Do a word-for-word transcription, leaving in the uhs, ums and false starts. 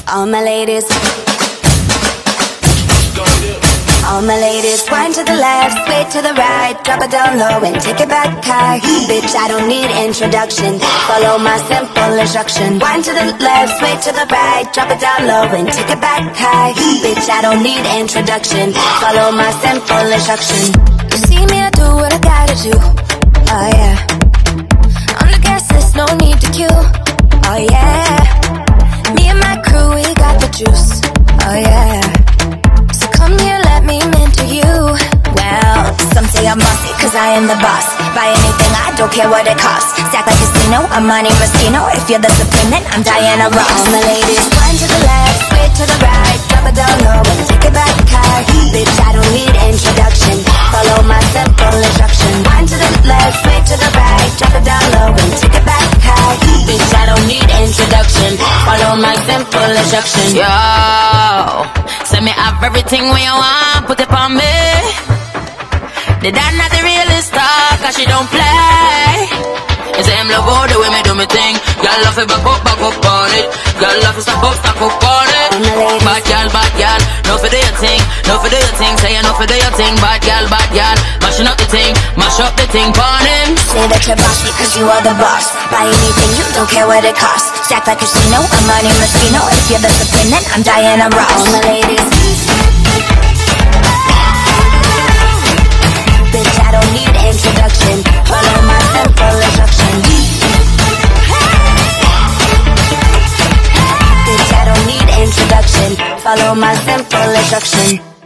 All my ladies, all my ladies, wind to the left, sway to the right, drop it down low and take it back high. Bitch, I don't need introduction, follow my simple instruction. Wind to the left, sway to the right, drop it down low and take it back high. Bitch, I don't need introduction, follow my simple instruction. You see me, I do what I gotta do, oh yeah. On the gas list, no need to queue, oh yeah. Me and my crew, we got the juice, oh yeah. So come here, let me mentor you. Well, some say I'm bossy, cause I am the boss. Buy anything, I don't care what it costs. Stack like a casino, I'm Monte Moschino. If you're disciplined, then I'm Diana Ross. All my ladies, wind to the left, sway to the right, drop it down low and take it back high. Bitch, I don't need introduction, follow my simple instruction. Wind to the left, sway to the right, drop it down low and take it back high. Bitch, I don't need introduction, follow my simple instruction. Yo, send me have everything when you want, put it on me. The dad not the realest star, cause she don't play. You say him love all the way me do me thing. Y'all love it back up, back up on it. Y'all love it stop up, stop up on it. Bad y'all, bad y'all, no for do your thing, no for do your thing. Say you no for do your thing, bad y'all, bad y'all. Mashing up the thing, mash up the thing, pon him. Say that you're bossy cause you are the boss. Buy anything, you don't care what it costs. Stack like a casino, I'm Monte Moschino. If you're disciplined, then I'm Diana Ross. All my ladies, bitch, I don't need introduction, follow my simple instruction. Bitch, I don't need introduction, follow my simple instruction.